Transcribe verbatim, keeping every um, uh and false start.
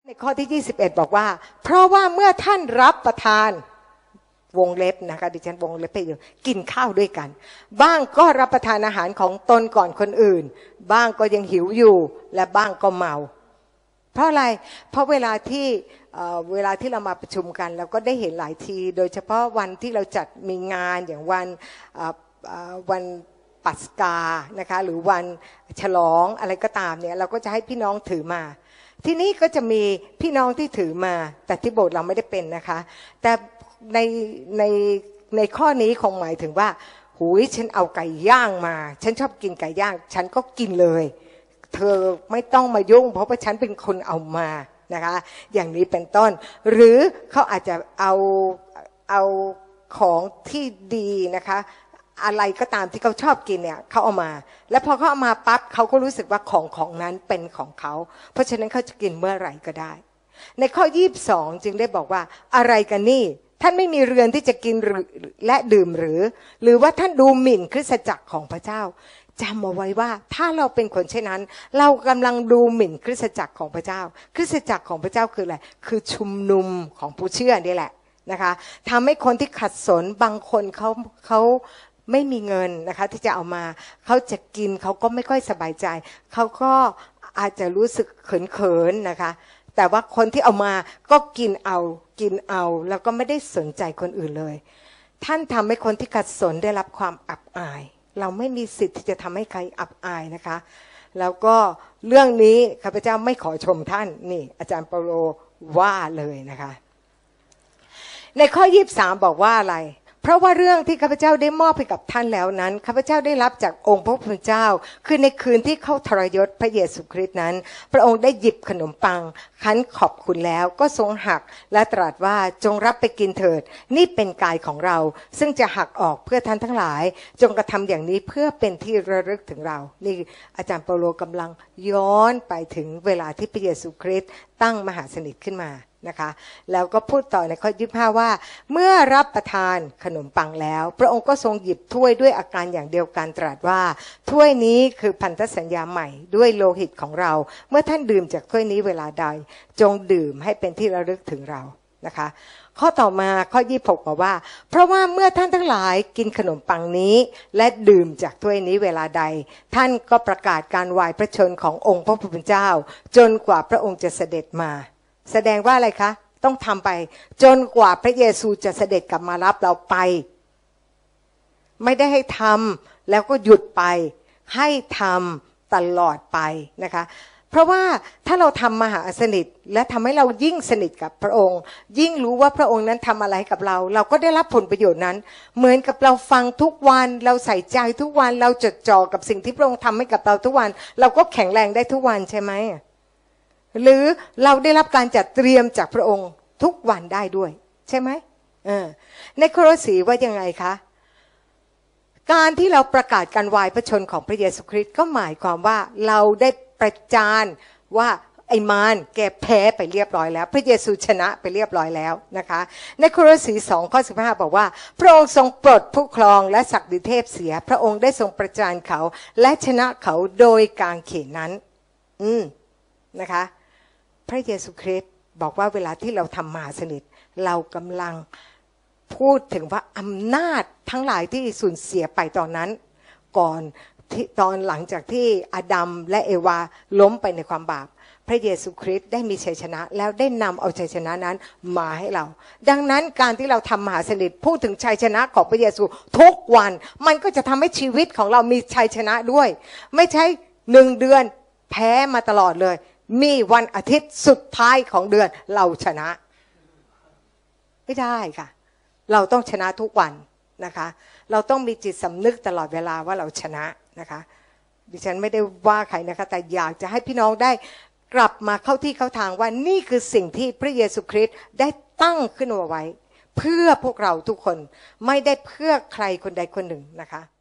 ในข้อที่ยี่สิบเอ็ดบอกว่าเพราะว่าเมื่อท่านรับประทานวงเล็บนะคะดิฉันวงเล็บไปอยู่กินข้าวด้วยกันบ้างก็รับประทานอาหารของตนก่อนคนอื่นบ้างก็ยังหิวอยู่และบ้างก็เมาเพราะอะไรเพราะเวลาที่เวลาที่เรามาประชุมกันเราก็ได้เห็นหลายทีโดยเฉพาะวันที่เราจัดมีงานอย่างวันวันปัสกานะคะหรือวันฉลองอะไรก็ตามเนี่ยเราก็จะให้พี่น้องถือมาที่นี่ก็จะมีพี่น้องที่ถือมาแต่ที่โบสถ์เราไม่ได้เป็นนะคะแต่ในในในข้อนี้คงหมายถึงว่าหูยฉันเอาไก่ย่างมาฉันชอบกินไก่ย่างฉันก็กินเลยเธอไม่ต้องมายุ่งเพราะว่าฉันเป็นคนเอามานะคะอย่างนี้เป็นต้นหรือเขาอาจจะเอาเอาของที่ดีนะคะอะไรก็ตามที่เขาชอบกินเนี่ยเขาเอามาแล้วพอเขาเอามาปั๊บเขาก็รู้สึกว่าของของนั้นเป็นของเขาเพราะฉะนั้นเขาจะกินเมื่อไหร่ก็ได้ในข้อยี่สิบสองจึงได้บอกว่าอะไรกันนี่ท่านไม่มีเรือนที่จะกินและดื่มหรือหรือว่าท่านดูหมิ่นคริสตจักรของพระเจ้าจำเอาไว้ว่าถ้าเราเป็นคนเช่นนั้นเรากำลังดูหมิ่นคริสตจักรของพระเจ้าคริสตจักรของพระเจ้าคืออะไรคือชุมนุมของผู้เชื่อนี่แหละนะคะทำให้คนที่ขัดสนบางคนเขาเขาไม่มีเงินนะคะที่จะเอามาเขาจะกินเขาก็ไม่ค่อยสบายใจเขาก็อาจจะรู้สึกเขินๆนะคะแต่ว่าคนที่เอามาก็กินเอากินเอาแล้วก็ไม่ได้สนใจคนอื่นเลยท่านทำให้คนที่ขัดสนได้รับความอับอายเราไม่มีสิทธิ์ที่จะทำให้ใครอับอายนะคะแล้วก็เรื่องนี้ข้าพเจ้าไม่ขอชมท่านนี่อาจารย์เปาโลว่าเลยนะคะในข้อยี่สิบสามบอกว่าอะไรเพราะว่าเรื่องที่ข้าพเจ้าได้มอบให้กับท่านแล้วนั้นข้าพเจ้าได้รับจากองค์พระผู้เป็นเจ้าคือในคืนที่เข้าทรยศพระเยซูคริสต์นั้นพระองค์ได้หยิบขนมปังคั้นขอบคุณแล้วก็ทรงหักและตรัสว่าจงรับไปกินเถิดนี่เป็นกายของเราซึ่งจะหักออกเพื่อท่านทั้งหลายจงกระทำอย่างนี้เพื่อเป็นที่ระลึกถึงเรานี่อาจารย์เปาโลกำลังย้อนไปถึงเวลาที่พระเยซูคริสต์ตั้งมหาสนิทขึ้นมานะคะแล้วก็พูดต่อในข้อยี่สิบห้าว่าเมื่อรับประทานขนมปังแล้วพระองค์ก็ทรงหยิบถ้วยด้วยอาการอย่างเดียวกันตรัสว่าถ้วยนี้คือพันธสัญญาใหม่ด้วยโลหิตของเราเมื่อท่านดื่มจากถ้วยนี้เวลาใดจงดื่มให้เป็นที่ระลึกถึงเรานะคะข้อต่อมาข้อยี่สิบหกบอกว่าเพราะว่าเมื่อท่านทั้งหลายกินขนมปังนี้และดื่มจากถ้วยนี้เวลาใดท่านก็ประกาศการวายพระชนขององค์พระผู้เป็นเจ้าจนกว่าพระองค์จะเสด็จมาแสดงว่าอะไรคะต้องทำไปจนกว่าพระเยซูจะเสด็จกลับมารับเราไปไม่ได้ให้ทำแล้วก็หยุดไปให้ทำตลอดไปนะคะเพราะว่าถ้าเราทำมหาสนิทและทำให้เรายิ่งสนิทกับพระองค์ยิ่งรู้ว่าพระองค์นั้นทำอะไรกับเราเราก็ได้รับผลประโยชน์นั้นเหมือนกับเราฟังทุกวันเราใส่ใจทุกวันเราจดจ่อกับสิ่งที่พระองค์ทำให้กับเราทุกวันเราก็แข็งแรงได้ทุกวันใช่ไหมหรือเราได้รับการจัดเตรียมจากพระองค์ทุกวันได้ด้วยใช่ไหมเออในโคโลสีว่ายังไงคะการที่เราประกาศการวายพระชนของพระเยซูคริสต์ก็หมายความว่าเราได้ประจานว่าไอ้มารแกแพ้ไปเรียบร้อยแล้วพระเยซูชนะไปเรียบร้อยแล้วนะคะในโคโลสีสองข้อสิบห้าบอกว่าพระองค์ทรงปลดผู้ครองและศักดิเทพเสียพระองค์ได้ทรงประจานเขาและชนะเขาโดยกางเขนนั้นอืมนะคะพระเยซูคริสต์บอกว่าเวลาที่เราทำมหาสนิทเรากำลังพูดถึงว่าอำนาจทั้งหลายที่สูญเสียไปตอนนั้นก่อนที่ตอนหลังจากที่อาดัมและเอวาล้มไปในความบาปพระเยซูคริสต์ได้มีชัยชนะแล้วได้นำเอาชัยชนะนั้นมาให้เราดังนั้นการที่เราทำมหาสนิทพูดถึงชัยชนะของพระเยซูทุกวันมันก็จะทำให้ชีวิตของเรามีชัยชนะด้วยไม่ใช่หนึ่งเดือนแพ้มาตลอดเลยมีวันอาทิตย์สุดท้ายของเดือนเราชนะไม่ได้ค่ะเราต้องชนะทุกวันนะคะเราต้องมีจิตสำนึกตลอดเวลาว่าเราชนะนะคะดิฉันไม่ได้ว่าใครนะคะแต่อยากจะให้พี่น้องได้กลับมาเข้าที่เข้าทางว่านี่คือสิ่งที่พระเยซูคริสต์ได้ตั้งขึ้นมาไว้เพื่อพวกเราทุกคนไม่ได้เพื่อใครคนใดคนหนึ่งนะคะ